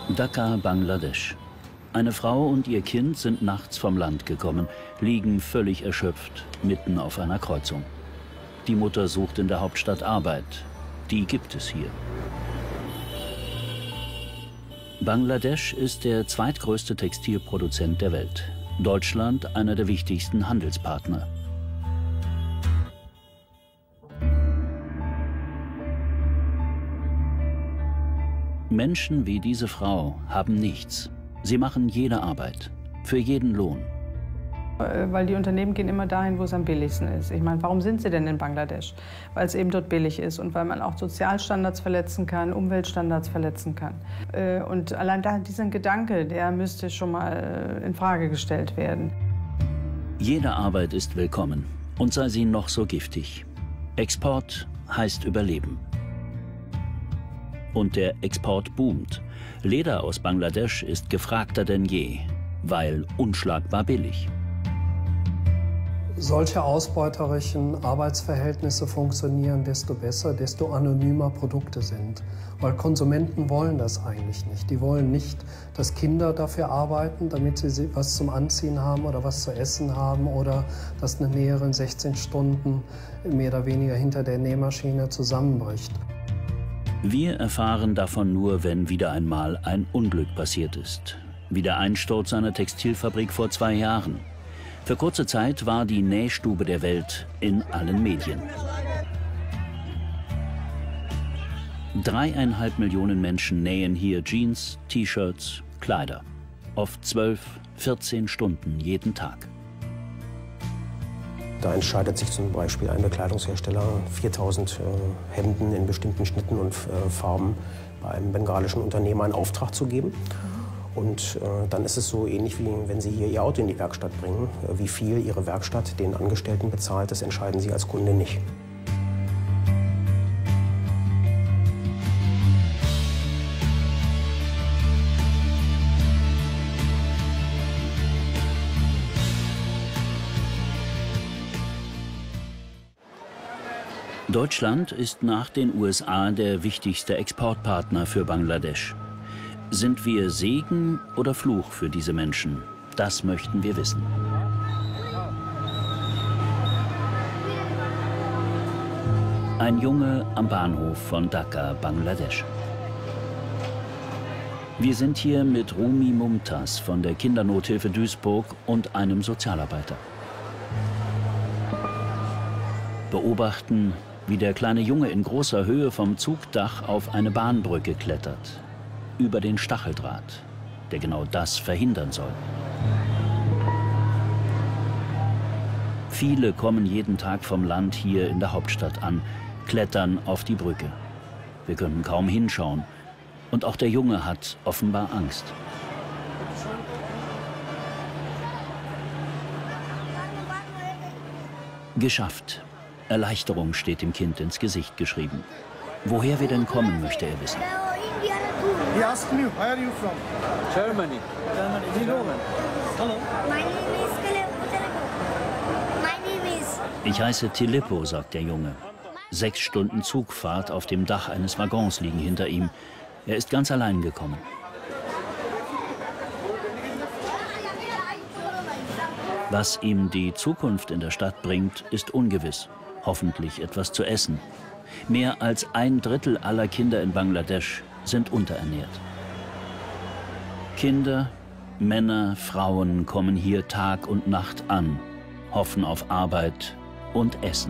Dhaka, Bangladesch. Eine Frau und ihr Kind sind nachts vom Land gekommen, liegen völlig erschöpft, mitten auf einer Kreuzung. Die Mutter sucht in der Hauptstadt Arbeit. Die gibt es hier. Bangladesch ist der zweitgrößte Textilproduzent der Welt. Deutschland einer der wichtigsten Handelspartner. Menschen wie diese Frau haben nichts. Sie machen jede Arbeit, für jeden Lohn. Weil die Unternehmen gehen immer dahin, wo es am billigsten ist. Ich meine, warum sind sie denn in Bangladesch? Weil es eben dort billig ist und weil man auch Sozialstandards verletzen kann, Umweltstandards verletzen kann. Und allein dieser Gedanke, der müsste schon mal in Frage gestellt werden. Jede Arbeit ist willkommen und sei sie noch so giftig. Export heißt Überleben. Und der Export boomt. Leder aus Bangladesch ist gefragter denn je, weil unschlagbar billig. Solche ausbeuterischen Arbeitsverhältnisse funktionieren, desto besser, desto anonymer Produkte sind. Weil Konsumenten wollen das eigentlich nicht. Die wollen nicht, dass Kinder dafür arbeiten, damit sie was zum Anziehen haben oder was zu essen haben oder dass eine Näherin 16 Stunden mehr oder weniger hinter der Nähmaschine zusammenbricht. Wir erfahren davon nur, wenn wieder einmal ein Unglück passiert ist. Wie der Einsturz einer Textilfabrik vor 2 Jahren. Für kurze Zeit war die Nähstube der Welt in allen Medien. 3,5 Millionen Menschen nähen hier Jeans, T-Shirts, Kleider. Oft 12, 14 Stunden jeden Tag. Da entscheidet sich zum Beispiel ein Bekleidungshersteller, 4000 Hemden in bestimmten Schnitten und Farben bei einem bengalischen Unternehmer einen Auftrag zu geben. Und dann ist es so ähnlich, wie wenn Sie hier Ihr Auto in die Werkstatt bringen. Wie viel Ihre Werkstatt den Angestellten bezahlt, das entscheiden Sie als Kunde nicht. Deutschland ist nach den USA der wichtigste Exportpartner für Bangladesch. Sind wir Segen oder Fluch für diese Menschen? Das möchten wir wissen. Ein Junge am Bahnhof von Dhaka, Bangladesch. Wir sind hier mit Rumi Mumtaz von der Kindernothilfe Duisburg und einem Sozialarbeiter. Beobachten, wie der kleine Junge in großer Höhe vom Zugdach auf eine Bahnbrücke klettert. Über den Stacheldraht, der genau das verhindern soll. Viele kommen jeden Tag vom Land hier in der Hauptstadt an, klettern auf die Brücke. Wir können kaum hinschauen. Und auch der Junge hat offenbar Angst. Geschafft. Erleichterung steht dem Kind ins Gesicht geschrieben. Woher wir denn kommen, möchte er wissen. He asked me, where are you from? Germany. Germany. You know man. Hello. My name is Kalebo. My name is. Ich heiße Tilippo, sagt der Junge. 6 Stunden Zugfahrt auf dem Dach eines Waggons liegen hinter ihm. Er ist ganz allein gekommen. Was ihm die Zukunft in der Stadt bringt, ist ungewiss. Hoffentlich etwas zu essen. Mehr als 1/3 aller Kinder in Bangladesch sind unterernährt. Kinder, Männer, Frauen kommen hier Tag und Nacht an, hoffen auf Arbeit und Essen.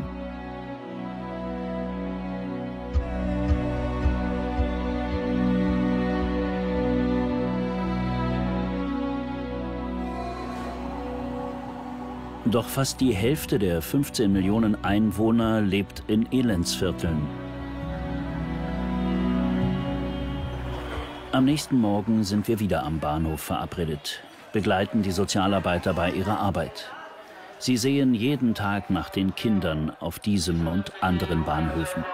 Doch fast die Hälfte der 15 Millionen Einwohner lebt in Elendsvierteln. Am nächsten Morgen sind wir wieder am Bahnhof verabredet, begleiten die Sozialarbeiter bei ihrer Arbeit. Sie sehen jeden Tag nach den Kindern auf diesem und anderen Bahnhöfen.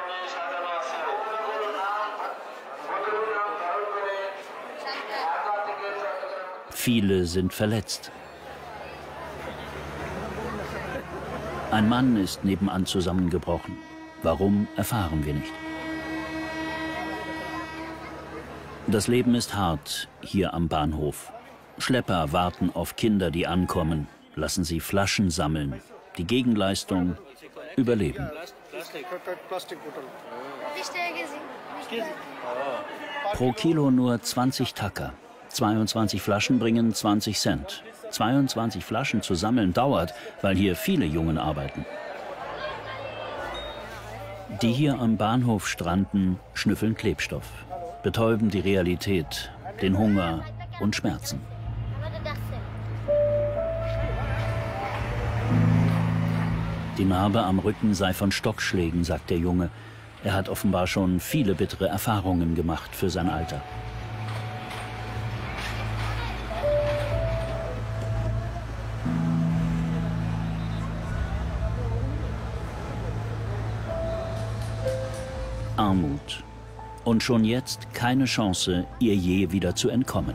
Viele sind verletzt. Ein Mann ist nebenan zusammengebrochen. Warum, erfahren wir nicht. Das Leben ist hart hier am Bahnhof. Schlepper warten auf Kinder, die ankommen, lassen sie Flaschen sammeln. Die Gegenleistung: Überleben. Pro Kilo nur 20 Taka. 22 Flaschen bringen 20 Cent. 22 Flaschen zu sammeln dauert, weil hier viele Jungen arbeiten. Die hier am Bahnhof stranden, schnüffeln Klebstoff, betäuben die Realität, den Hunger und Schmerzen. Die Narbe am Rücken sei von Stockschlägen, sagt der Junge. Er hat offenbar schon viele bittere Erfahrungen gemacht für sein Alter. Armut. Und schon jetzt keine Chance, ihr je wieder zu entkommen.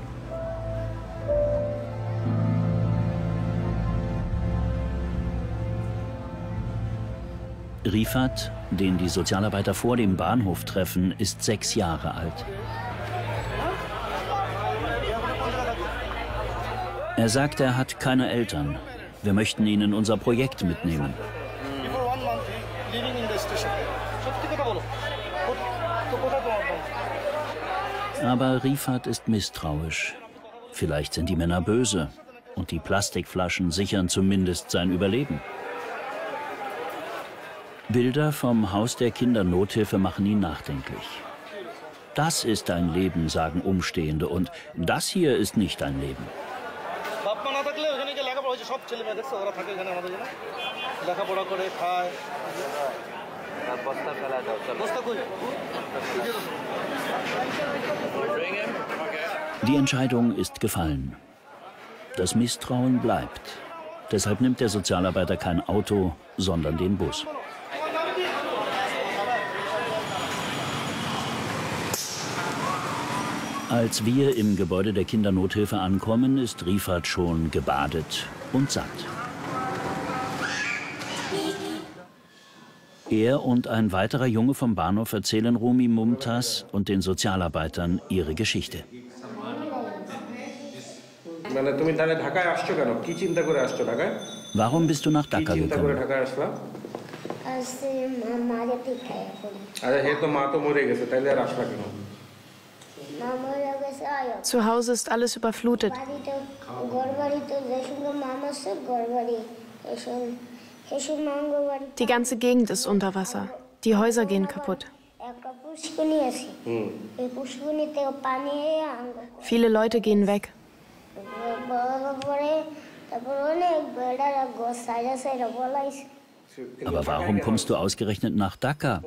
Rifat, den die Sozialarbeiter vor dem Bahnhof treffen, ist 6 Jahre alt. Er sagt, er hat keine Eltern. Wir möchten ihn in unser Projekt mitnehmen. Aber Rifat ist misstrauisch. Vielleicht sind die Männer böse und die Plastikflaschen sichern zumindest sein Überleben. Bilder vom Haus der Kindernothilfe machen ihn nachdenklich. Das ist ein Leben, sagen Umstehende, und das hier ist nicht ein Leben. Die Entscheidung ist gefallen. Das Misstrauen bleibt. Deshalb nimmt der Sozialarbeiter kein Auto, sondern den Bus. Als wir im Gebäude der Kindernothilfe ankommen, ist Rifat schon gebadet und satt. Er und ein weiterer Junge vom Bahnhof erzählen Rumi Mumtaz und den Sozialarbeitern ihre Geschichte. Warum bist du nach Dhaka gekommen? Zu Hause ist alles überflutet. Die ganze Gegend ist unter Wasser. Die Häuser gehen kaputt. Viele Leute gehen weg. Aber warum kommst du ausgerechnet nach Dhaka?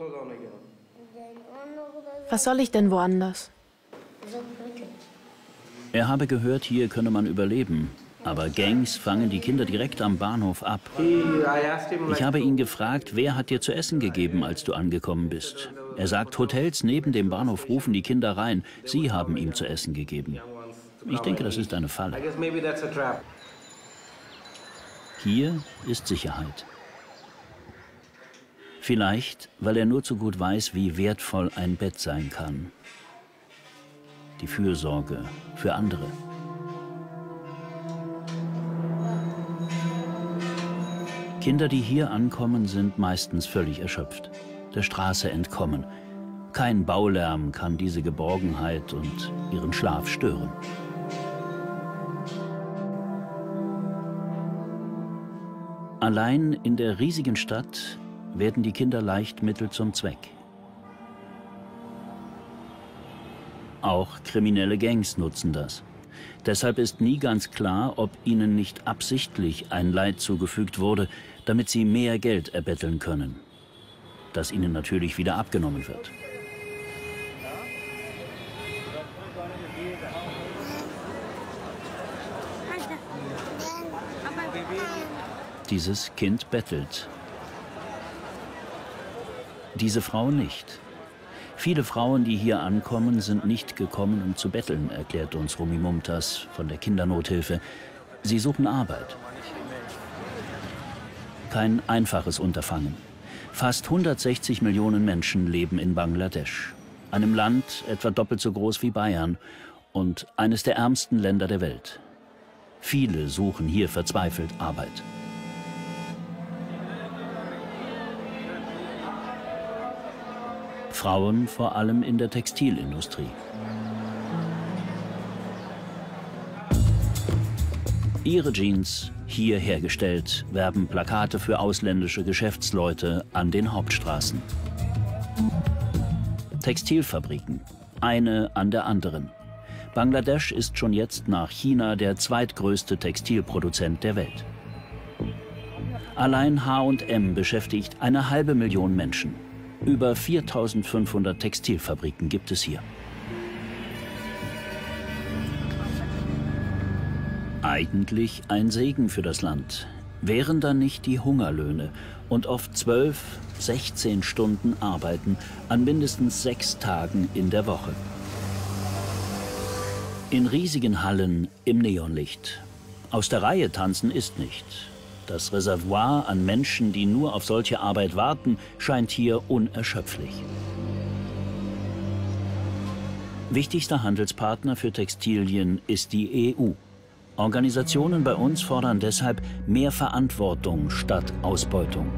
Was soll ich denn woanders? Er habe gehört, hier könne man überleben. Aber Gangs fangen die Kinder direkt am Bahnhof ab. Ich habe ihn gefragt, wer hat dir zu essen gegeben, als du angekommen bist? Er sagt, Hotels neben dem Bahnhof rufen die Kinder rein. Sie haben ihm zu essen gegeben. Ich denke, das ist eine Falle. Hier ist Sicherheit. Vielleicht, weil er nur zu gut weiß, wie wertvoll ein Bett sein kann. Die Fürsorge für andere. Kinder, die hier ankommen, sind meistens völlig erschöpft. Der Straße entkommen. Kein Baulärm kann diese Geborgenheit und ihren Schlaf stören. Allein in der riesigen Stadt werden die Kinder leicht Mittel zum Zweck. Auch kriminelle Gangs nutzen das. Deshalb ist nie ganz klar, ob ihnen nicht absichtlich ein Leid zugefügt wurde, damit sie mehr Geld erbetteln können, das ihnen natürlich wieder abgenommen wird. Dieses Kind bettelt. Diese Frau nicht. Viele Frauen, die hier ankommen, sind nicht gekommen, um zu betteln, erklärt uns Rumi Mumtaz von der Kindernothilfe. Sie suchen Arbeit. Kein einfaches Unterfangen. Fast 160 Millionen Menschen leben in Bangladesch. einem Land etwa doppelt so groß wie Bayern und eines der ärmsten Länder der Welt. Viele suchen hier verzweifelt Arbeit. Frauen vor allem in der Textilindustrie. Ihre Jeans, hier hergestellt, werben Plakate für ausländische Geschäftsleute an den Hauptstraßen. Textilfabriken, eine an der anderen. Bangladesch ist schon jetzt nach China der zweitgrößte Textilproduzent der Welt. Allein H&M beschäftigt 500.000 Menschen. Über 4.500 Textilfabriken gibt es hier. Eigentlich ein Segen für das Land. Wären dann nicht die Hungerlöhne und oft 12, 16 Stunden Arbeiten an mindestens 6 Tagen in der Woche. In riesigen Hallen im Neonlicht. Aus der Reihe tanzen ist nicht. Das Reservoir an Menschen, die nur auf solche Arbeit warten, scheint hier unerschöpflich. Wichtigster Handelspartner für Textilien ist die EU. Organisationen bei uns fordern deshalb mehr Verantwortung statt Ausbeutung.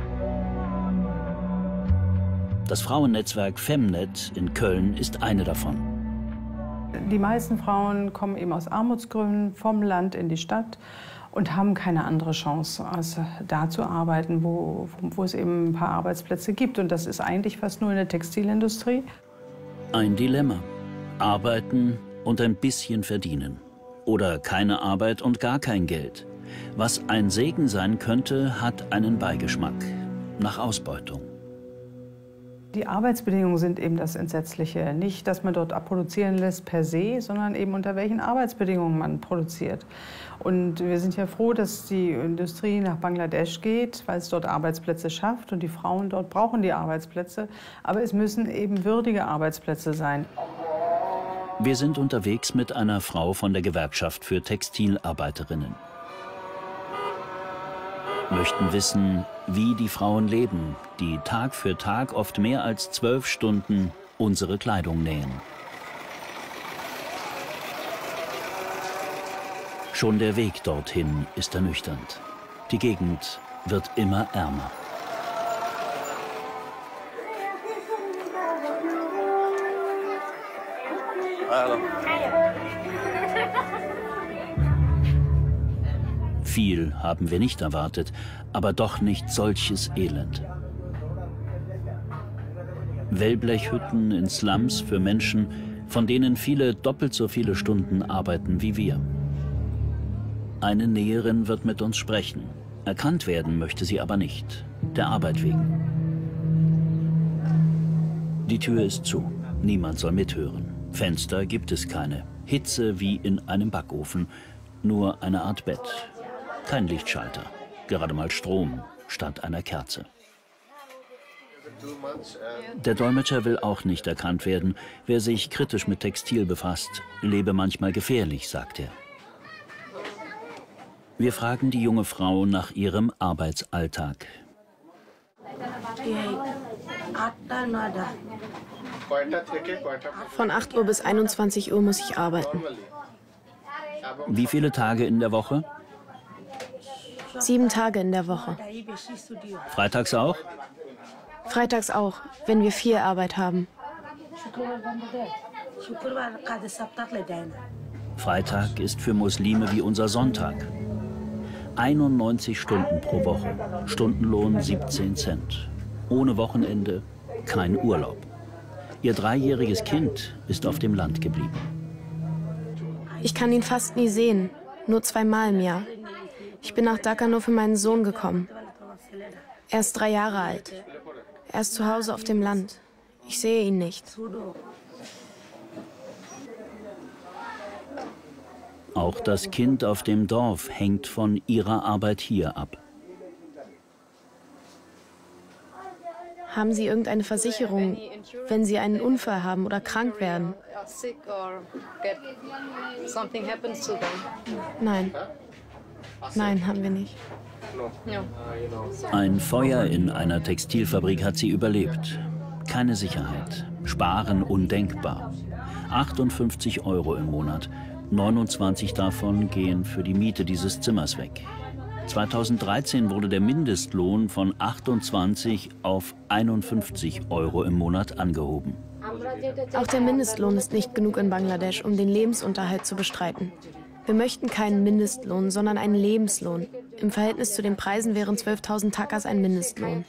Das Frauennetzwerk Femnet in Köln ist eine davon. Die meisten Frauen kommen eben aus Armutsgründen vom Land in die Stadt und haben keine andere Chance, als da zu arbeiten, wo es eben ein paar Arbeitsplätze gibt. Und das ist eigentlich fast nur in der Textilindustrie. Ein Dilemma. Arbeiten und ein bisschen verdienen. Oder keine Arbeit und gar kein Geld. Was ein Segen sein könnte, hat einen Beigeschmack. Nach Ausbeutung. Die Arbeitsbedingungen sind eben das Entsetzliche. Nicht, dass man dort produzieren lässt per se, sondern eben unter welchen Arbeitsbedingungen man produziert. Und wir sind ja froh, dass die Industrie nach Bangladesch geht, weil es dort Arbeitsplätze schafft. Und die Frauen dort brauchen die Arbeitsplätze. Aber es müssen eben würdige Arbeitsplätze sein. Wir sind unterwegs mit einer Frau von der Gewerkschaft für Textilarbeiterinnen. Möchten wissen, wie die Frauen leben, die Tag für Tag oft mehr als 12 Stunden unsere Kleidung nähen. Schon der Weg dorthin ist ernüchternd. Die Gegend wird immer ärmer. Viel haben wir nicht erwartet, aber doch nicht solches Elend. Wellblechhütten in Slums für Menschen, von denen viele doppelt so viele Stunden arbeiten wie wir. Eine Näherin wird mit uns sprechen. Erkannt werden möchte sie aber nicht, der Arbeit wegen. Die Tür ist zu, niemand soll mithören. Fenster gibt es keine, Hitze wie in einem Backofen, nur eine Art Bett. Kein Lichtschalter, gerade mal Strom statt einer Kerze. Der Dolmetscher will auch nicht erkannt werden. Wer sich kritisch mit Textil befasst, lebe manchmal gefährlich, sagt er. Wir fragen die junge Frau nach ihrem Arbeitsalltag. Von 8 Uhr bis 21 Uhr muss ich arbeiten. Wie viele Tage in der Woche? 7 Tage in der Woche. Freitags auch? Freitags auch, wenn wir viel Arbeit haben. Freitag ist für Muslime wie unser Sonntag. 91 Stunden pro Woche, Stundenlohn 17 Cent. Ohne Wochenende, kein Urlaub. Ihr 3-jähriges Kind ist auf dem Land geblieben. Ich kann ihn fast nie sehen, nur 2-mal im Jahr. Ich bin nach Dhaka nur für meinen Sohn gekommen. Er ist 3 Jahre alt. Er ist zu Hause auf dem Land. Ich sehe ihn nicht. Auch das Kind auf dem Dorf hängt von ihrer Arbeit hier ab. Haben Sie irgendeine Versicherung, wenn Sie einen Unfall haben oder krank werden? Nein. Nein, haben wir nicht. Ein Feuer in einer Textilfabrik hat sie überlebt. Keine Sicherheit. Sparen undenkbar. 58 € im Monat. 29 davon gehen für die Miete dieses Zimmers weg. 2013 wurde der Mindestlohn von 28 auf 51 € im Monat angehoben. Auch der Mindestlohn ist nicht genug in Bangladesch, um den Lebensunterhalt zu bestreiten. Wir möchten keinen Mindestlohn, sondern einen Lebenslohn. Im Verhältnis zu den Preisen wären 12.000 Takas ein Mindestlohn.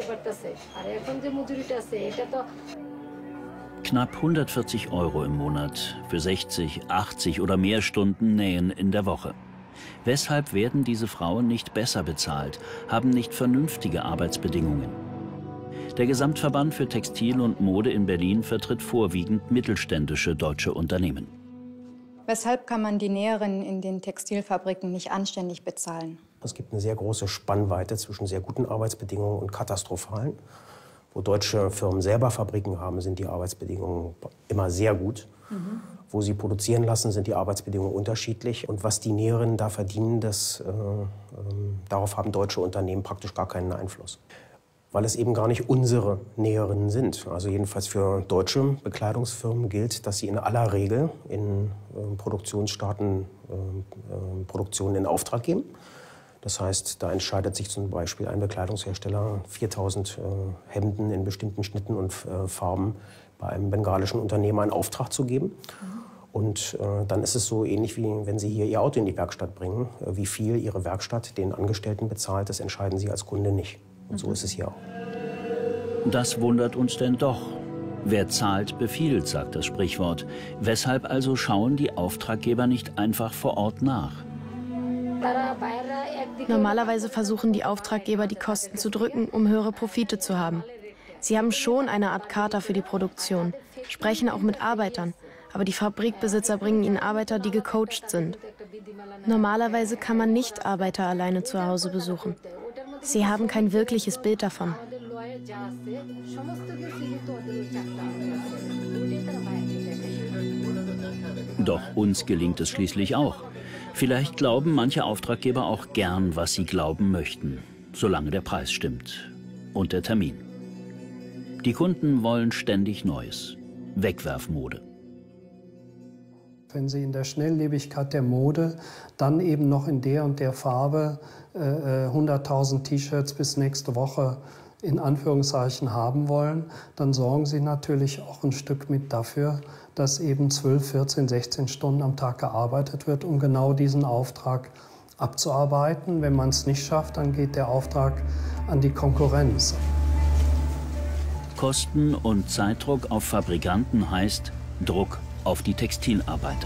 Knapp 140 € im Monat für 60, 80 oder mehr Stunden Nähen in der Woche. Weshalb werden diese Frauen nicht besser bezahlt, haben nicht vernünftige Arbeitsbedingungen? Der Gesamtverband für Textil und Mode in Berlin vertritt vorwiegend mittelständische deutsche Unternehmen. Weshalb kann man die Näherinnen in den Textilfabriken nicht anständig bezahlen? Es gibt eine sehr große Spannweite zwischen sehr guten Arbeitsbedingungen und katastrophalen. Wo deutsche Firmen selber Fabriken haben, sind die Arbeitsbedingungen immer sehr gut. Wo sie produzieren lassen, sind die Arbeitsbedingungen unterschiedlich. Und was die Näherinnen da verdienen, darauf haben deutsche Unternehmen praktisch gar keinen Einfluss. Weil es eben gar nicht unsere Näherinnen sind. Also jedenfalls für deutsche Bekleidungsfirmen gilt, dass sie in aller Regel in Produktionsstaaten Produktionen in Auftrag geben. Das heißt, da entscheidet sich zum Beispiel ein Bekleidungshersteller, 4.000 Hemden in bestimmten Schnitten und Farben bei einem bengalischen Unternehmer in Auftrag zu geben. Und dann ist es so ähnlich, wie wenn Sie hier Ihr Auto in die Werkstatt bringen. Wie viel Ihre Werkstatt den Angestellten bezahlt, das entscheiden Sie als Kunde nicht. Und so ist es hier auch. Das wundert uns denn doch. Wer zahlt, befiehlt, sagt das Sprichwort. Weshalb also schauen die Auftraggeber nicht einfach vor Ort nach? Normalerweise versuchen die Auftraggeber, die Kosten zu drücken, um höhere Profite zu haben. Sie haben schon eine Art Charta für die Produktion, sprechen auch mit Arbeitern. Aber die Fabrikbesitzer bringen ihnen Arbeiter, die gecoacht sind. Normalerweise kann man nicht Arbeiter alleine zu Hause besuchen. Sie haben kein wirkliches Bild davon. Doch uns gelingt es schließlich auch. Vielleicht glauben manche Auftraggeber auch gern, was sie glauben möchten, solange der Preis stimmt und der Termin. Die Kunden wollen ständig Neues. Wegwerfmode. Wenn Sie in der Schnelllebigkeit der Mode dann eben noch in der und der Farbe 100.000 T-Shirts bis nächste Woche in Anführungszeichen haben wollen, dann sorgen Sie natürlich auch ein Stück mit dafür, dass eben 12, 14, 16 Stunden am Tag gearbeitet wird, um genau diesen Auftrag abzuarbeiten. Wenn man es nicht schafft, dann geht der Auftrag an die Konkurrenz. Kosten und Zeitdruck auf Fabrikanten heißt Druck auf die Textilarbeiter.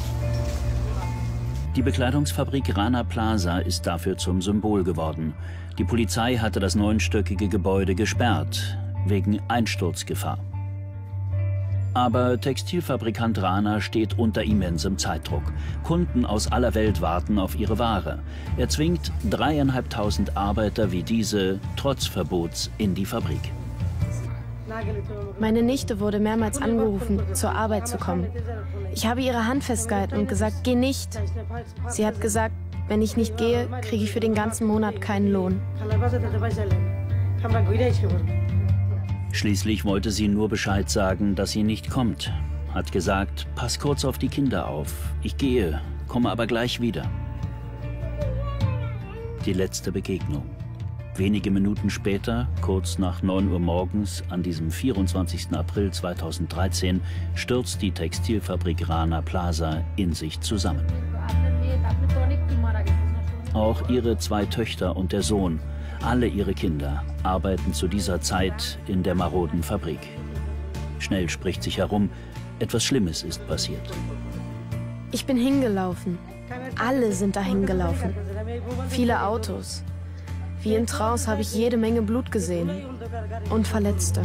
Die Bekleidungsfabrik Rana Plaza ist dafür zum Symbol geworden. Die Polizei hatte das 9-stöckige Gebäude gesperrt, wegen Einsturzgefahr. Aber Textilfabrikant Rana steht unter immensem Zeitdruck. Kunden aus aller Welt warten auf ihre Ware. Er zwingt 3.500 Arbeiter wie diese trotz Verbots in die Fabrik. Meine Nichte wurde mehrmals angerufen, zur Arbeit zu kommen. Ich habe ihre Hand festgehalten und gesagt, geh nicht. Sie hat gesagt, wenn ich nicht gehe, kriege ich für den ganzen Monat keinen Lohn. Schließlich wollte sie nur Bescheid sagen, dass sie nicht kommt. Hat gesagt, pass kurz auf die Kinder auf. Ich gehe, komme aber gleich wieder. Die letzte Begegnung. Wenige Minuten später, kurz nach 9 Uhr morgens, an diesem 24. April 2013, stürzt die Textilfabrik Rana Plaza in sich zusammen. Auch ihre 2 Töchter und der Sohn, alle ihre Kinder, arbeiten zu dieser Zeit in der maroden Fabrik. Schnell spricht sich herum, etwas Schlimmes ist passiert. Ich bin hingelaufen. Alle sind dahin gelaufen. Viele Autos. Wie in Trance habe ich jede Menge Blut gesehen. Und Verletzte.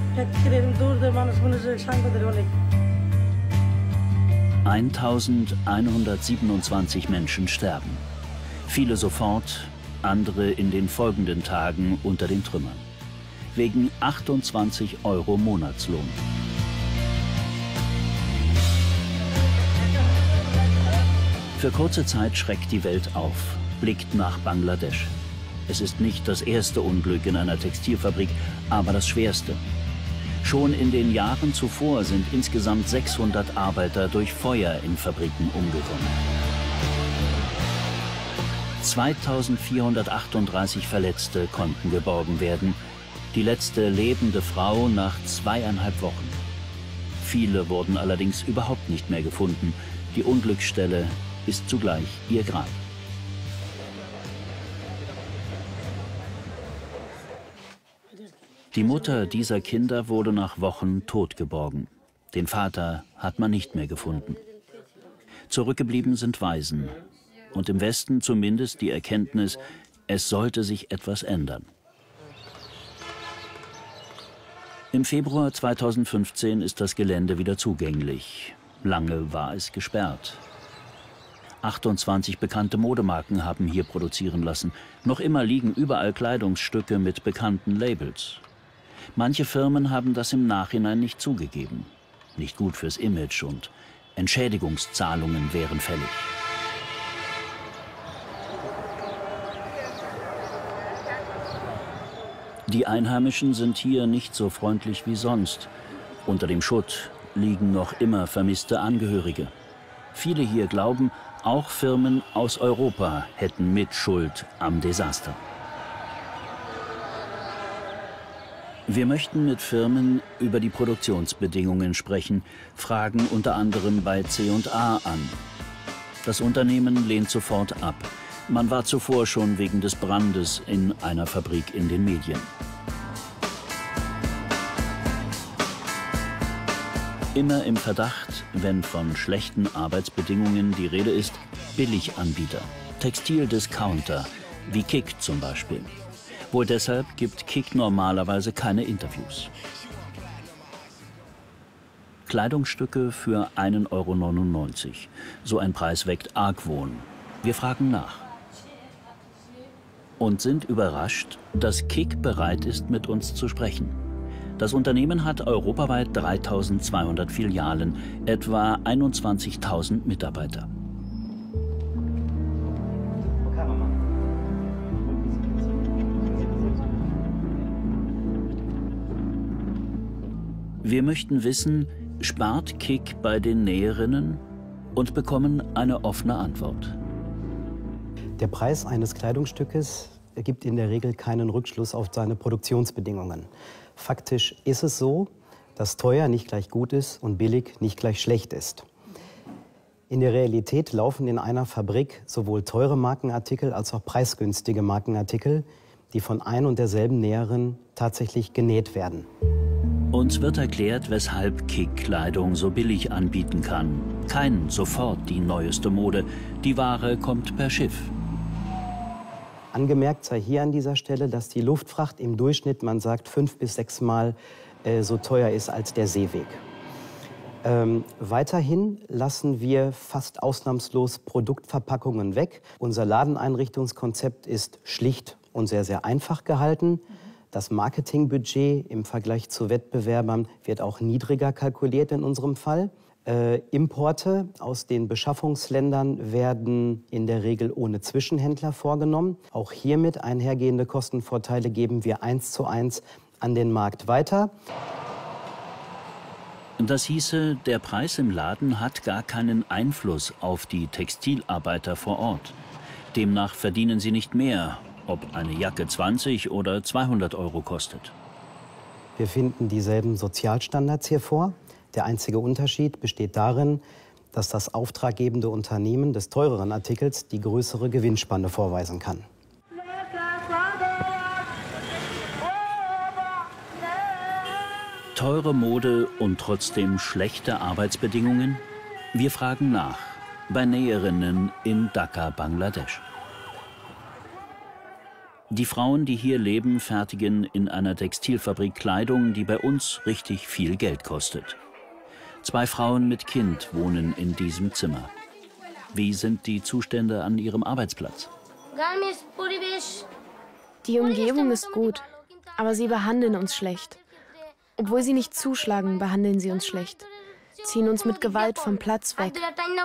1127 Menschen sterben. Viele sofort, andere in den folgenden Tagen unter den Trümmern. Wegen 28 € Monatslohn. Für kurze Zeit schreckt die Welt auf, blickt nach Bangladesch. Es ist nicht das erste Unglück in einer Textilfabrik, aber das schwerste. Schon in den Jahren zuvor sind insgesamt 600 Arbeiter durch Feuer in Fabriken umgekommen. 2438 Verletzte konnten geborgen werden. Die letzte lebende Frau nach 2,5 Wochen. Viele wurden allerdings überhaupt nicht mehr gefunden. Die Unglücksstelle ist zugleich ihr Grab. Die Mutter dieser Kinder wurde nach Wochen tot geborgen. Den Vater hat man nicht mehr gefunden. Zurückgeblieben sind Waisen. Und im Westen zumindest die Erkenntnis, es sollte sich etwas ändern. Im Februar 2015 ist das Gelände wieder zugänglich. Lange war es gesperrt. 28 bekannte Modemarken haben hier produzieren lassen. Noch immer liegen überall Kleidungsstücke mit bekannten Labels. Manche Firmen haben das im Nachhinein nicht zugegeben. Nicht gut fürs Image und Entschädigungszahlungen wären fällig. Die Einheimischen sind hier nicht so freundlich wie sonst. Unter dem Schutt liegen noch immer vermisste Angehörige. Viele hier glauben, auch Firmen aus Europa hätten Mitschuld am Desaster. Wir möchten mit Firmen über die Produktionsbedingungen sprechen, fragen unter anderem bei C&A an. Das Unternehmen lehnt sofort ab. Man war zuvor schon wegen des Brandes in einer Fabrik in den Medien. Immer im Verdacht, wenn von schlechten Arbeitsbedingungen die Rede ist, Billiganbieter, Textildiscounter, wie Kick zum Beispiel. Wohl deshalb gibt Kick normalerweise keine Interviews. Kleidungsstücke für 1,99 €. So ein Preis weckt Argwohn. Wir fragen nach. Und sind überrascht, dass Kick bereit ist, mit uns zu sprechen. Das Unternehmen hat europaweit 3200 Filialen, etwa 21.000 Mitarbeiter. Wir möchten wissen, spart Kick bei den Näherinnen, und bekommen eine offene Antwort. Der Preis eines Kleidungsstückes ergibt in der Regel keinen Rückschluss auf seine Produktionsbedingungen. Faktisch ist es so, dass teuer nicht gleich gut ist und billig nicht gleich schlecht ist. In der Realität laufen in einer Fabrik sowohl teure Markenartikel als auch preisgünstige Markenartikel, die von ein und derselben Näherin tatsächlich genäht werden. Uns wird erklärt, weshalb Kick Kleidung so billig anbieten kann. Kein sofort die neueste Mode. Die Ware kommt per Schiff. Angemerkt sei hier an dieser Stelle, dass die Luftfracht im Durchschnitt, man sagt, 5 bis 6 Mal so teuer ist als der Seeweg. Weiterhin lassen wir fast ausnahmslos Produktverpackungen weg. Unser Ladeneinrichtungskonzept ist schlicht und sehr, sehr einfach gehalten. Das Marketingbudget im Vergleich zu Wettbewerbern wird auch niedriger kalkuliert in unserem Fall. Importe aus den Beschaffungsländern werden in der Regel ohne Zwischenhändler vorgenommen. Auch hiermit einhergehende Kostenvorteile geben wir 1:1 an den Markt weiter. Das hieße, der Preis im Laden hat gar keinen Einfluss auf die Textilarbeiter vor Ort. Demnach verdienen sie nicht mehr, ob eine Jacke 20 oder 200 € kostet. Wir finden dieselben Sozialstandards hier vor. Der einzige Unterschied besteht darin, dass das auftraggebende Unternehmen des teureren Artikels die größere Gewinnspanne vorweisen kann. Teure Mode und trotzdem schlechte Arbeitsbedingungen? Wir fragen nach bei Näherinnen in Dhaka, Bangladesch. Die Frauen, die hier leben, fertigen in einer Textilfabrik Kleidung, die bei uns richtig viel Geld kostet. 2 Frauen mit Kind wohnen in diesem Zimmer. Wie sind die Zustände an ihrem Arbeitsplatz? Die Umgebung ist gut, aber sie behandeln uns schlecht. Obwohl sie nicht zuschlagen, behandeln sie uns schlecht. Ziehen uns mit Gewalt vom Platz weg.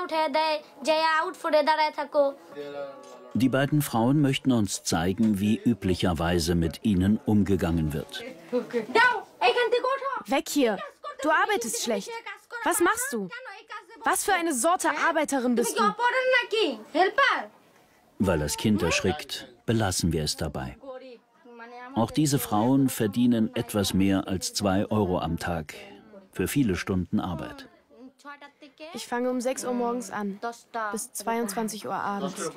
Die beiden Frauen möchten uns zeigen, wie üblicherweise mit ihnen umgegangen wird. Weg hier! Du arbeitest schlecht. Was machst du? Was für eine Sorte Arbeiterin bist du? Weil das Kind erschrickt, belassen wir es dabei. Auch diese Frauen verdienen etwas mehr als 2 Euro am Tag für viele Stunden Arbeit. Ich fange um 6 Uhr morgens an, bis 22 Uhr abends.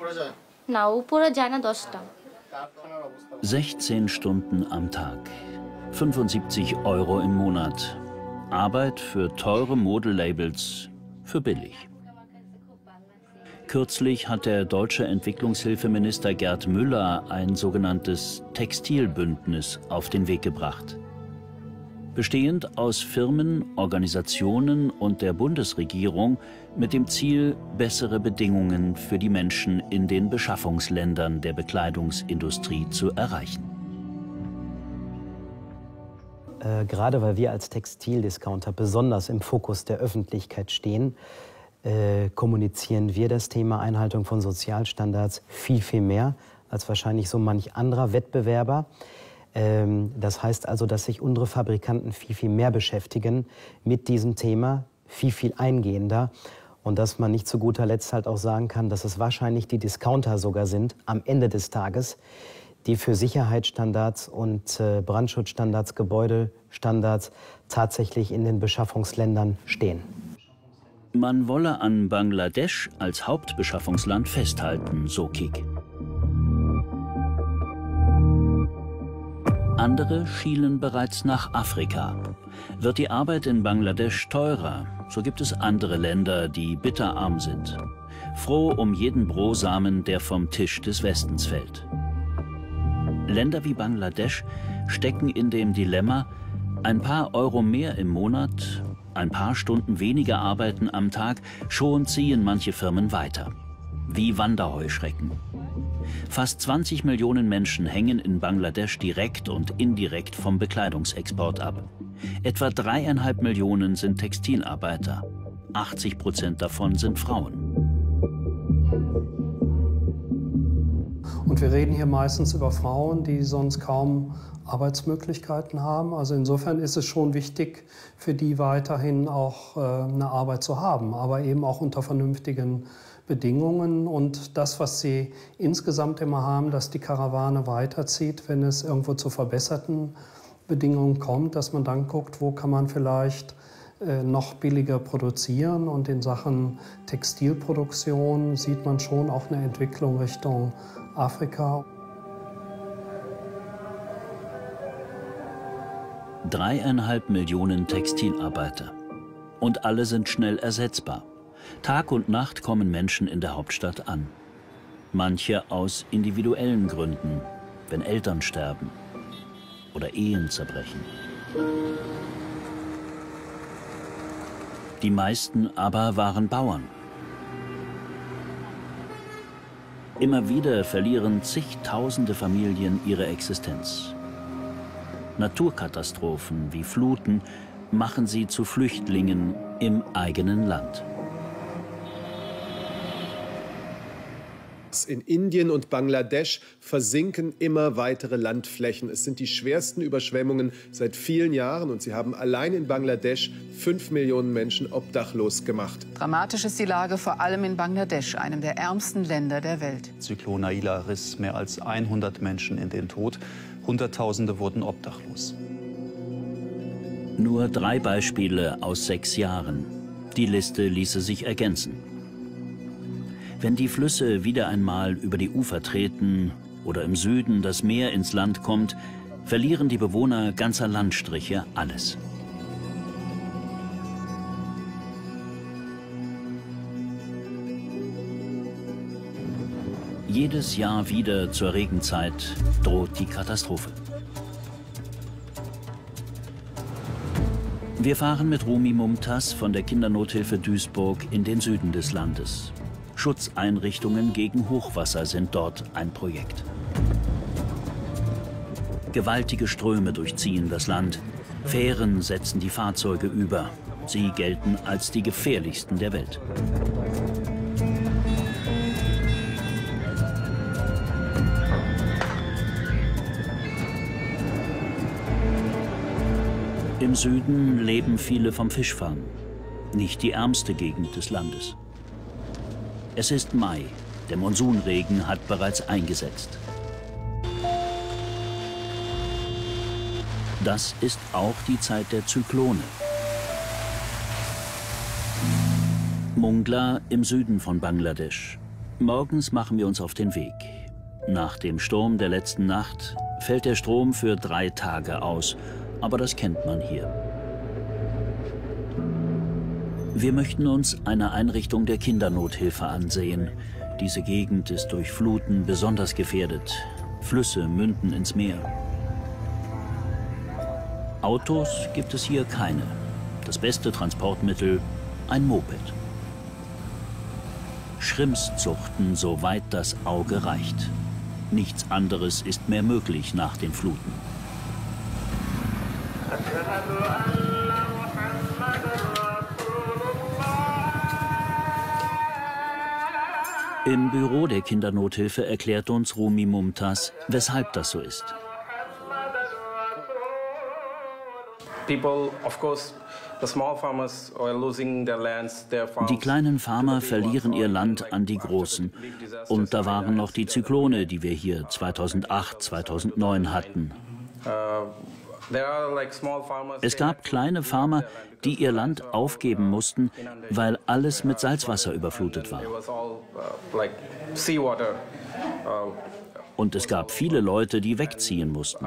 16 Stunden am Tag, 75 Euro im Monat. Arbeit für teure Modelabels für billig. Kürzlich hat der deutsche Entwicklungshilfeminister Gerd Müller ein sogenanntes Textilbündnis auf den Weg gebracht. Bestehend aus Firmen, Organisationen und der Bundesregierung mit dem Ziel, bessere Bedingungen für die Menschen in den Beschaffungsländern der Bekleidungsindustrie zu erreichen. Gerade weil wir als Textildiscounter besonders im Fokus der Öffentlichkeit stehen, kommunizieren wir das Thema Einhaltung von Sozialstandards viel, viel mehr als wahrscheinlich so manch anderer Wettbewerber. Das heißt also, dass sich unsere Fabrikanten viel, viel mehr beschäftigen mit diesem Thema, viel, viel eingehender. Und dass man nicht zu guter Letzt halt auch sagen kann, dass es wahrscheinlich die Discounter sogar sind, am Ende des Tages, die für Sicherheitsstandards und Brandschutzstandards, Gebäudestandards tatsächlich in den Beschaffungsländern stehen. Man wolle an Bangladesch als Hauptbeschaffungsland festhalten, so Kik. Andere schielen bereits nach Afrika. Wird die Arbeit in Bangladesch teurer, so gibt es andere Länder, die bitterarm sind. Froh um jeden Brosamen, der vom Tisch des Westens fällt. Länder wie Bangladesch stecken in dem Dilemma, ein paar Euro mehr im Monat, ein paar Stunden weniger arbeiten am Tag, schon ziehen manche Firmen weiter. Wie Wanderheuschrecken. Fast 20 Millionen Menschen hängen in Bangladesch direkt und indirekt vom Bekleidungsexport ab. Etwa 3,5 Millionen sind Textilarbeiter. 80% davon sind Frauen. Und wir reden hier meistens über Frauen, die sonst kaum Arbeitsmöglichkeiten haben. Also insofern ist es schon wichtig, für die weiterhin auch eine Arbeit zu haben, aber eben auch unter vernünftigen Bedingungen. Und das, was sie insgesamt immer haben, dass die Karawane weiterzieht, wenn es irgendwo zu verbesserten Bedingungen kommt, dass man dann guckt, wo kann man vielleicht noch billiger produzieren. Und in Sachen Textilproduktion sieht man schon auch eine Entwicklung Richtung Afrika. 3,5 Millionen Textilarbeiter. Und alle sind schnell ersetzbar. Tag und Nacht kommen Menschen in der Hauptstadt an. Manche aus individuellen Gründen, wenn Eltern sterben oder Ehen zerbrechen. Die meisten aber waren Bauern. Immer wieder verlieren zigtausende Familien ihre Existenz. Naturkatastrophen wie Fluten machen sie zu Flüchtlingen im eigenen Land. In Indien und Bangladesch versinken immer weitere Landflächen. Es sind die schwersten Überschwemmungen seit vielen Jahren und sie haben allein in Bangladesch 5 Millionen Menschen obdachlos gemacht. Dramatisch ist die Lage vor allem in Bangladesch, einem der ärmsten Länder der Welt. Zyklon Aila riss mehr als 100 Menschen in den Tod. Hunderttausende wurden obdachlos. Nur 3 Beispiele aus 6 Jahren. Die Liste ließe sich ergänzen. Wenn die Flüsse wieder einmal über die Ufer treten oder im Süden das Meer ins Land kommt, verlieren die Bewohner ganzer Landstriche alles. Jedes Jahr wieder zur Regenzeit droht die Katastrophe. Wir fahren mit Rumi Mumtaz von der Kindernothilfe Duisburg in den Süden des Landes. Schutzeinrichtungen gegen Hochwasser sind dort ein Projekt. Gewaltige Ströme durchziehen das Land. Fähren setzen die Fahrzeuge über. Sie gelten als die gefährlichsten der Welt. Im Süden leben viele vom Fischfang, nicht die ärmste Gegend des Landes. Es ist Mai, der Monsunregen hat bereits eingesetzt. Das ist auch die Zeit der Zyklone. Mongla im Süden von Bangladesch. Morgens machen wir uns auf den Weg. Nach dem Sturm der letzten Nacht fällt der Strom für 3 Tage aus, aber das kennt man hier. Wir möchten uns eine Einrichtung der Kindernothilfe ansehen. Diese Gegend ist durch Fluten besonders gefährdet. Flüsse münden ins Meer. Autos gibt es hier keine. Das beste Transportmittel, ein Moped. Schrimpszuchten, soweit das Auge reicht. Nichts anderes ist mehr möglich nach den Fluten. Im Büro der Kindernothilfe erklärt uns Rumi Mumtaz, weshalb das so ist. Die kleinen Farmer verlieren ihr Land an die Großen. Und da waren noch die Zyklone, die wir hier 2008, 2009 hatten. Es gab kleine Farmer, die ihr Land aufgeben mussten, weil alles mit Salzwasser überflutet war. Und es gab viele Leute, die wegziehen mussten.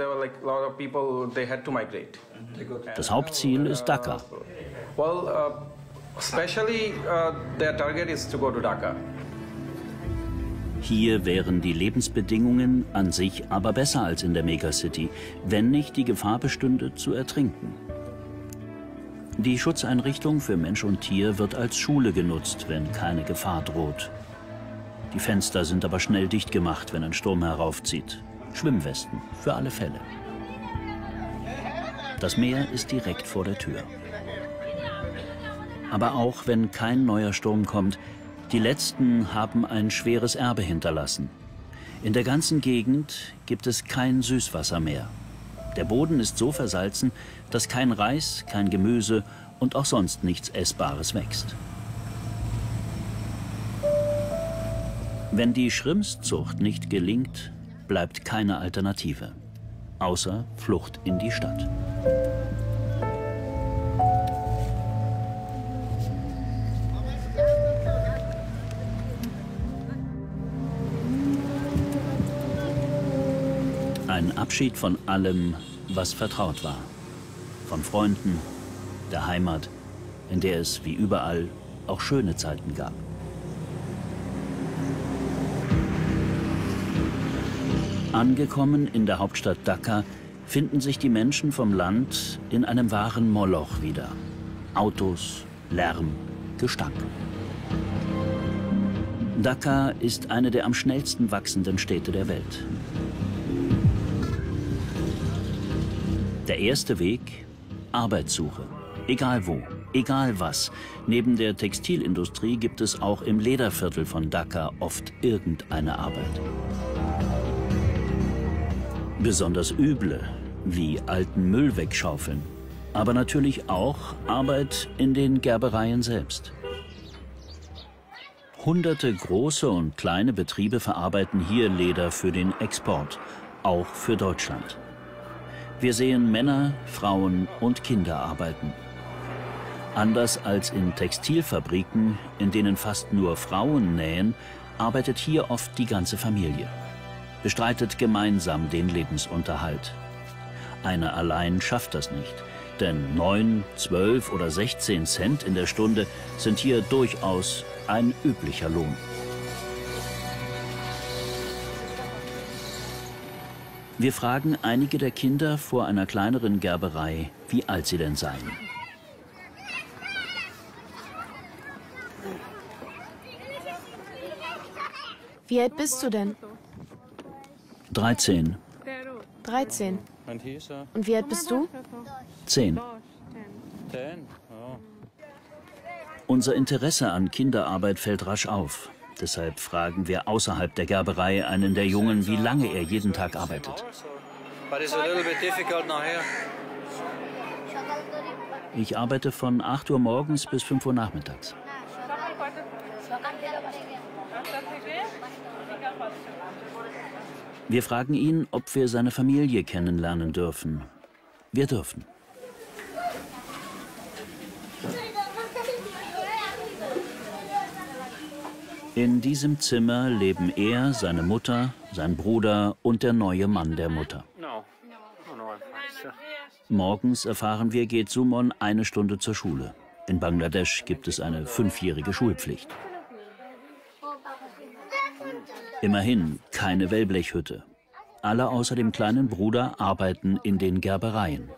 Das Hauptziel ist Dhaka. Hier wären die Lebensbedingungen an sich aber besser als in der Megacity, wenn nicht die Gefahr bestünde, zu ertrinken. Die Schutzeinrichtung für Mensch und Tier wird als Schule genutzt, wenn keine Gefahr droht. Die Fenster sind aber schnell dicht gemacht, wenn ein Sturm heraufzieht. Schwimmwesten für alle Fälle. Das Meer ist direkt vor der Tür. Aber auch wenn kein neuer Sturm kommt, die letzten haben ein schweres Erbe hinterlassen. In der ganzen Gegend gibt es kein Süßwasser mehr. Der Boden ist so versalzen, dass kein Reis, kein Gemüse und auch sonst nichts Essbares wächst. Wenn die Schrimpszucht nicht gelingt, bleibt keine Alternative, außer Flucht in die Stadt. Ein Abschied von allem, was vertraut war. Von Freunden, der Heimat, in der es wie überall auch schöne Zeiten gab. Angekommen in der Hauptstadt Dhaka finden sich die Menschen vom Land in einem wahren Moloch wieder. Autos, Lärm, Gestank. Dhaka ist eine der am schnellsten wachsenden Städte der Welt. Der erste Weg: Arbeitssuche. Egal wo, egal was. Neben der Textilindustrie gibt es auch im Lederviertel von Dhaka oft irgendeine Arbeit. Besonders üble, wie alten Müll wegschaufeln. Aber natürlich auch Arbeit in den Gerbereien selbst. Hunderte große und kleine Betriebe verarbeiten hier Leder für den Export, auch für Deutschland. Wir sehen Männer, Frauen und Kinder arbeiten. Anders als in Textilfabriken, in denen fast nur Frauen nähen, arbeitet hier oft die ganze Familie. Bestreitet gemeinsam den Lebensunterhalt. Einer allein schafft das nicht, denn 9, 12 oder 16 Cent in der Stunde sind hier durchaus ein üblicher Lohn. Wir fragen einige der Kinder vor einer kleineren Gerberei, wie alt sie denn seien. Wie alt bist du denn? 13. 13. Und wie alt bist du? 10. Unser Interesse an Kinderarbeit fällt rasch auf. Deshalb fragen wir außerhalb der Gerberei einen der Jungen, wie lange er jeden Tag arbeitet. Ich arbeite von 8 Uhr morgens bis 5 Uhr nachmittags. Wir fragen ihn, ob wir seine Familie kennenlernen dürfen. Wir dürfen. In diesem Zimmer leben er, seine Mutter, sein Bruder und der neue Mann der Mutter. Morgens erfahren wir, geht Sumon 1 Stunde zur Schule. In Bangladesch gibt es eine 5-jährige Schulpflicht. Immerhin keine Wellblechhütte. Alle außer dem kleinen Bruder arbeiten in den Gerbereien.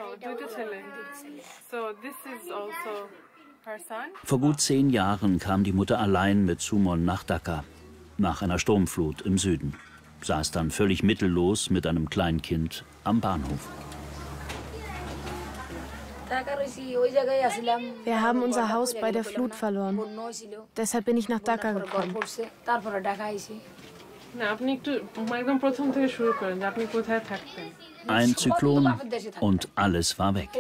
Vor gut 10 Jahren kam die Mutter allein mit Sumon nach Dhaka, nach einer Sturmflut im Süden. Saß dann völlig mittellos mit einem Kleinkind am Bahnhof. Wir haben unser Haus bei der Flut verloren. Deshalb bin ich nach Dhaka gekommen. Ein Zyklon und alles war weg.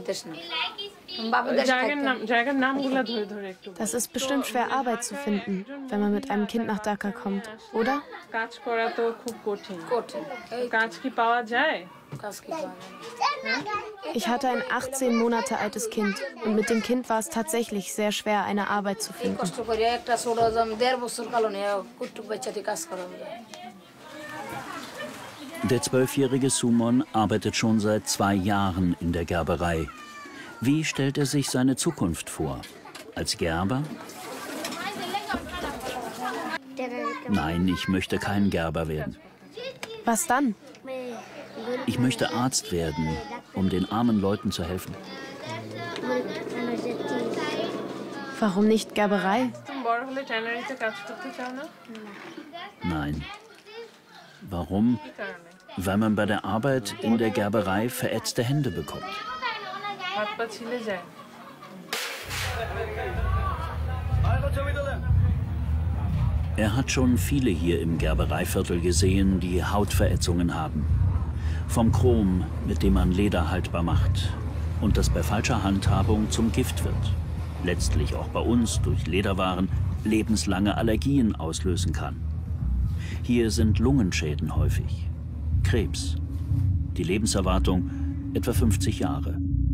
Das ist bestimmt schwer, Arbeit zu finden, wenn man mit einem Kind nach Dhaka kommt, oder? Ich hatte ein 18 Monate altes Kind und mit dem Kind war es tatsächlich sehr schwer, eine Arbeit zu finden. Der 12-jährige Sumon arbeitet schon seit 2 Jahren in der Gerberei. Wie stellt er sich seine Zukunft vor? Als Gerber? Nein, ich möchte kein Gerber werden. Was dann? Ich möchte Arzt werden, um den armen Leuten zu helfen. Warum nicht Gerberei? Nein. Warum? Weil man bei der Arbeit in der Gerberei verätzte Hände bekommt. Er hat schon viele hier im Gerbereiviertel gesehen, die Hautverätzungen haben. Vom Chrom, mit dem man Leder haltbar macht und das bei falscher Handhabung zum Gift wird. Letztlich auch bei uns durch Lederwaren lebenslange Allergien auslösen kann. Hier sind Lungenschäden häufig, Krebs, die Lebenserwartung etwa 50 Jahre.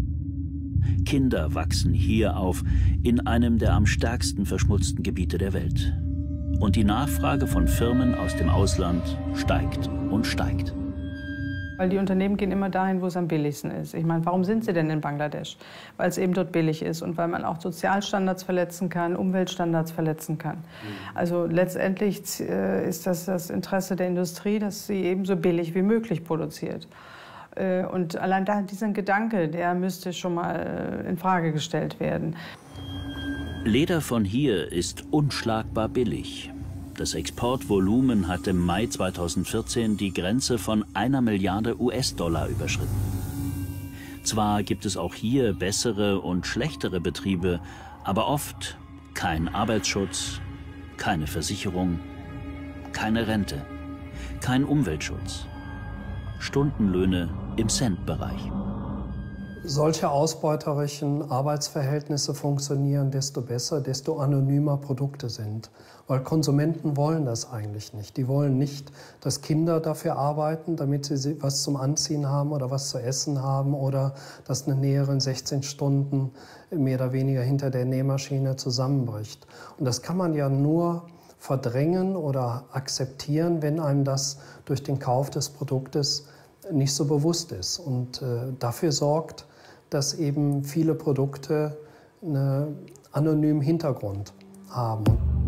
Kinder wachsen hier auf, in einem der am stärksten verschmutzten Gebiete der Welt. Und die Nachfrage von Firmen aus dem Ausland steigt und steigt. Weil die Unternehmen gehen immer dahin, wo es am billigsten ist. Ich meine, warum sind sie denn in Bangladesch? Weil es eben dort billig ist und weil man auch Sozialstandards verletzen kann, Umweltstandards verletzen kann. Also letztendlich ist das Interesse der Industrie, dass sie eben so billig wie möglich produziert. Und allein dieser Gedanke, der müsste schon mal in Frage gestellt werden. Leder von hier ist unschlagbar billig. Das Exportvolumen hat im Mai 2014 die Grenze von 1 Milliarde US-Dollar überschritten. Zwar gibt es auch hier bessere und schlechtere Betriebe, aber oft kein Arbeitsschutz, keine Versicherung, keine Rente, kein Umweltschutz. Stundenlöhne im Centbereich. Solche ausbeuterischen Arbeitsverhältnisse funktionieren, desto besser, desto anonymer Produkte sind. Weil Konsumenten wollen das eigentlich nicht. Die wollen nicht, dass Kinder dafür arbeiten, damit sie was zum Anziehen haben oder was zu essen haben oder dass eine Näherin 16 Stunden mehr oder weniger hinter der Nähmaschine zusammenbricht. Und das kann man ja nur verdrängen oder akzeptieren, wenn einem das durch den Kauf des Produktes nicht so bewusst ist und dafür sorgt, dass eben viele Produkte einen anonymen Hintergrund haben.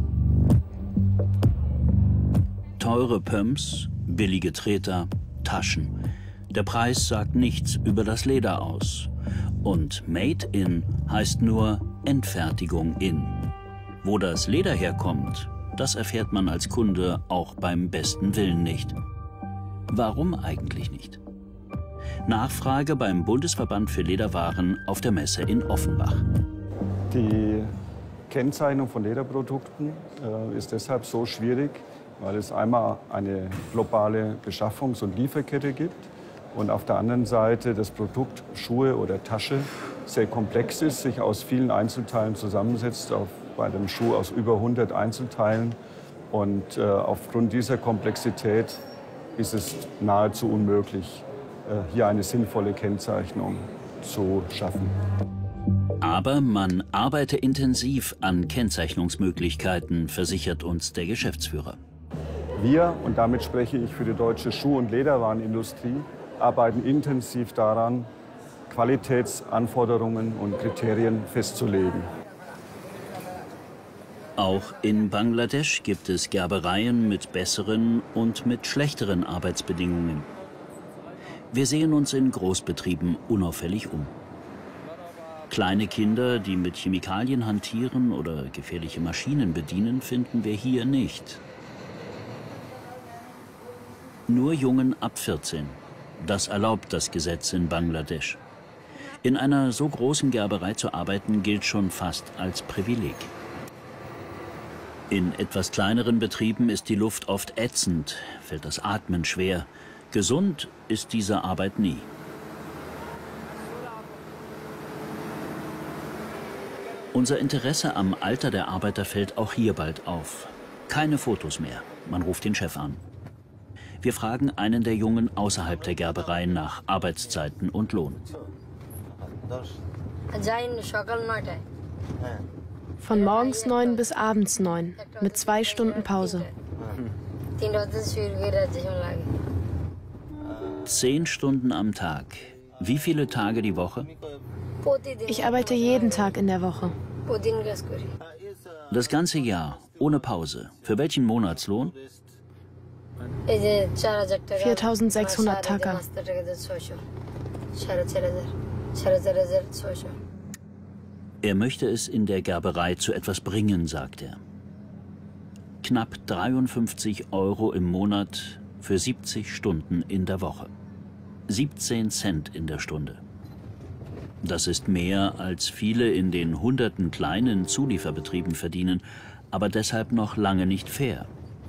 Teure Pumps, billige Treter, Taschen. Der Preis sagt nichts über das Leder aus. Und Made in heißt nur Endfertigung in. Wo das Leder herkommt, das erfährt man als Kunde auch beim besten Willen nicht. Warum eigentlich nicht? Nachfrage beim Bundesverband für Lederwaren auf der Messe in Offenbach. Die Kennzeichnung von Lederprodukten ist deshalb so schwierig, weil es einmal eine globale Beschaffungs- und Lieferkette gibt und auf der anderen Seite das Produkt Schuhe oder Tasche sehr komplex ist, sich aus vielen Einzelteilen zusammensetzt, bei dem Schuh aus über 100 Einzelteilen. Und aufgrund dieser Komplexität ist es nahezu unmöglich, hier eine sinnvolle Kennzeichnung zu schaffen. Aber man arbeite intensiv an Kennzeichnungsmöglichkeiten, versichert uns der Geschäftsführer. Wir, und damit spreche ich für die deutsche Schuh- und Lederwarenindustrie, arbeiten intensiv daran, Qualitätsanforderungen und Kriterien festzulegen. Auch in Bangladesch gibt es Gerbereien mit besseren und mit schlechteren Arbeitsbedingungen. Wir sehen uns in Großbetrieben unauffällig um. Kleine Kinder, die mit Chemikalien hantieren oder gefährliche Maschinen bedienen, finden wir hier nicht. Nur Jungen ab 14. Das erlaubt das Gesetz in Bangladesch. In einer so großen Gerberei zu arbeiten, gilt schon fast als Privileg. In etwas kleineren Betrieben ist die Luft oft ätzend, fällt das Atmen schwer. Gesund ist diese Arbeit nie. Unser Interesse am Alter der Arbeiter fällt auch hier bald auf. Keine Fotos mehr. Man ruft den Chef an. Wir fragen einen der Jungen außerhalb der Gerberei nach Arbeitszeiten und Lohn. Von morgens 9 bis abends 9, mit 2 Stunden Pause. 10 Stunden am Tag. Wie viele Tage die Woche? Ich arbeite jeden Tag in der Woche. Das ganze Jahr, ohne Pause. Für welchen Monatslohn? 4.600 Taka. Er möchte es in der Gerberei zu etwas bringen, sagt er. Knapp 53 € im Monat für 70 Stunden in der Woche. 17 Cent in der Stunde. Das ist mehr, als viele in den hunderten kleinen Zulieferbetrieben verdienen, aber deshalb noch lange nicht fair.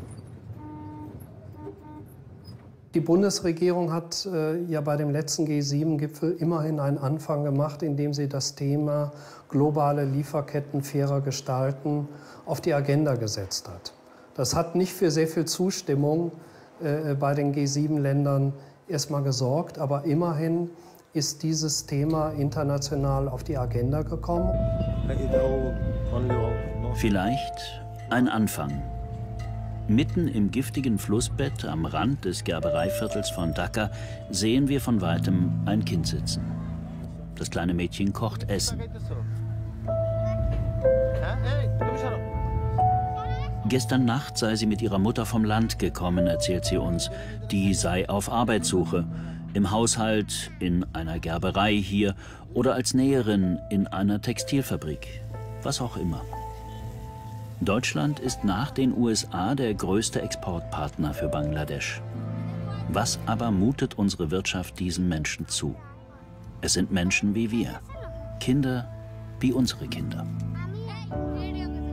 Die Bundesregierung hat ja bei dem letzten G7-Gipfel immerhin einen Anfang gemacht, indem sie das Thema globale Lieferketten fairer gestalten auf die Agenda gesetzt hat. Das hat nicht für sehr viel Zustimmung bei den G7-Ländern erstmal gesorgt, aber immerhin ist dieses Thema international auf die Agenda gekommen. Vielleicht ein Anfang. Mitten im giftigen Flussbett am Rand des Gerbereiviertels von Dhaka sehen wir von weitem ein Kind sitzen. Das kleine Mädchen kocht Essen. Gestern Nacht sei sie mit ihrer Mutter vom Land gekommen, erzählt sie uns. Die sei auf Arbeitssuche. Im Haushalt, in einer Gerberei hier oder als Näherin in einer Textilfabrik. Was auch immer. Deutschland ist nach den USA der größte Exportpartner für Bangladesch. Was aber mutet unsere Wirtschaft diesen Menschen zu? Es sind Menschen wie wir. Kinder wie unsere Kinder.